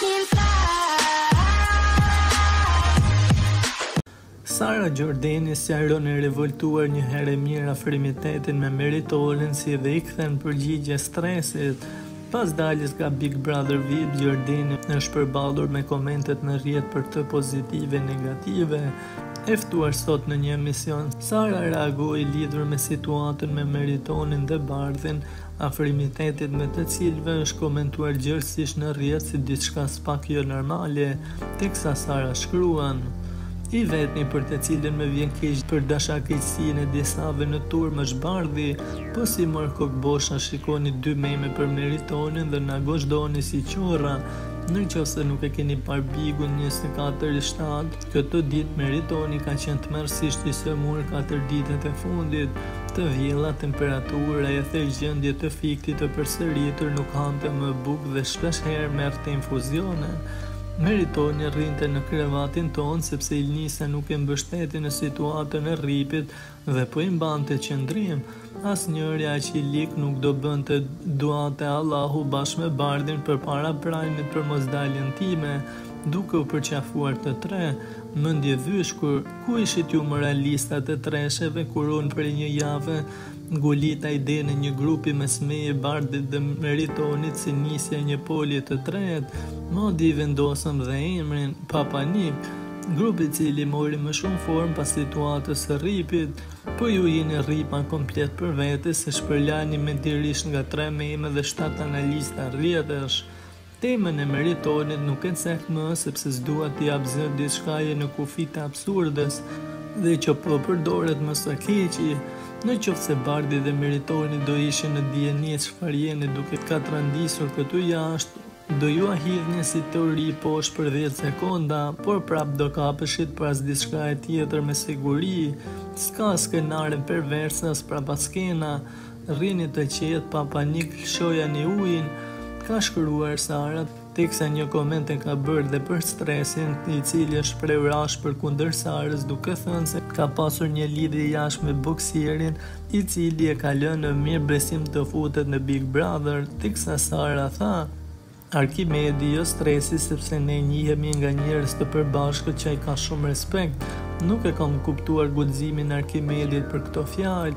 can fly. Sara Gjordeni sqaron e revoltuar një herë mirë afrimitetin me Meritonin si dhe i kthen përgjigje stresit. Pas daljes nga Big Brother VIP, Gjordeni është përballur me komentet në rrjet për të pozitive e negative. E ftuar sot në një emision, Sara reagoi lidhur me situatën me Meritonin dhe Bardhin, afrimitetit me të cilëve është komentuar gjithësisht në rrjet si diçka s'pak jo normale, teksa Sara shkruan: I vetmi për të cilën më vjen keq për dashakeqësinë e disave në turm është Bardhi, po si mor kokbosha shikoni 2 meme për Meritonin dhe na gozhdoni si qorra. Nëse nuk e keni parë Bigun 24/7, këtë ditë Meritoni ka qenë tmerrsisht i sëmur 4 ditët e fundit, të vjella temperatura e thjesht gjendje të fiktit të përsëritur, nuk hante më bukë dhe shpesh herë merrte infuzione. Meritoni rrinte në krevatin tonë sepse Ilnisa nuk e mbështeti në situatën e rripit dhe po i mbante qëndrim. Asnjëri aq i lik nuk do bënte duat e Allahu bashkë me Bardhin përpara prajmit për mosdaljen time, duke u përqafuar të tre. Mendje vyshkur, ku ishit ju moralistat e tresheve kur unë për një javë ngulita ide në një grupi mes meje, Bardhit dhe Meritonit si nisja një polje të tretë, modi i vendosëm dhe emrin Papanik, grupi cili mori më shumë formë pas situatës së rripit, po ju jeni rripa komplet për vete se shpërlani mentirisht nga 3 meme dhe 7 analista rrjetesh. Temën e Meritonit nuk e cek më sepse s'dua t'i jap zë diçkaje në kufi të absurdes dhe që po përdoret më së keqi. Në qoftë se Bardhi dhe Meritoni do ishin në dieni çfarë jeni duke katrandisur këtu jashtë, do ju ahidhni si teori poshtë për 10 sekonda, por prap do kapeshit pas diçka e tjetër me siguri. S'ka skenare perverse as prapaskena, rrini të qetë, Papanik lëshoja një ujin, ka shkruar Sara, teksa një koment e ka bërë dhe për stresin, i cili është shprehur për kundër Sarës, duke thënë se ka pasur një lidhje jashtme me boksierin, i cili e ka lënë në mirë besim të futet në Big Brother, teksa Sara tha: Arkimedi, jo stresi sepse ne njihemi nga njerëz të përbashkët që ai ka shumë respekt. Nuk e kam kuptuar guximin e Arkimedit për këto fjalë.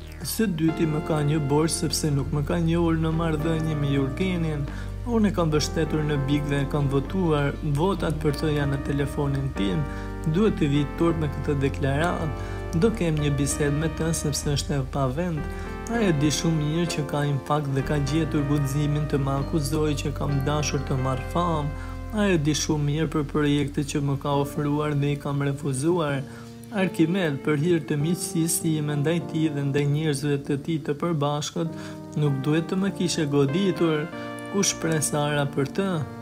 Së dyti më ka një borxh sepse nuk më ka njohur në marrëdhënie me Jurgenin. Unë e kam mbështetur në Big dhe e kam votuar, votat për të janë në telefonin tim, duhet të vi turp me këtë deklaratë, do kem një bisedë me të sepse është e pa vend. Ai e di shumë mirë që ka impakt dhe ka gjetur guximin të më akuzojë që kam dashur të marr famë. Ai e di shumë mirë për projekte që më ka ofruar dhe i kam refuzuar. Arkimed, për hir të miqësisë time ndaj tij dhe ndaj njerëzve të tij të përbashkët, nuk duhet të më kishe goditur. U shpreh Sara për të?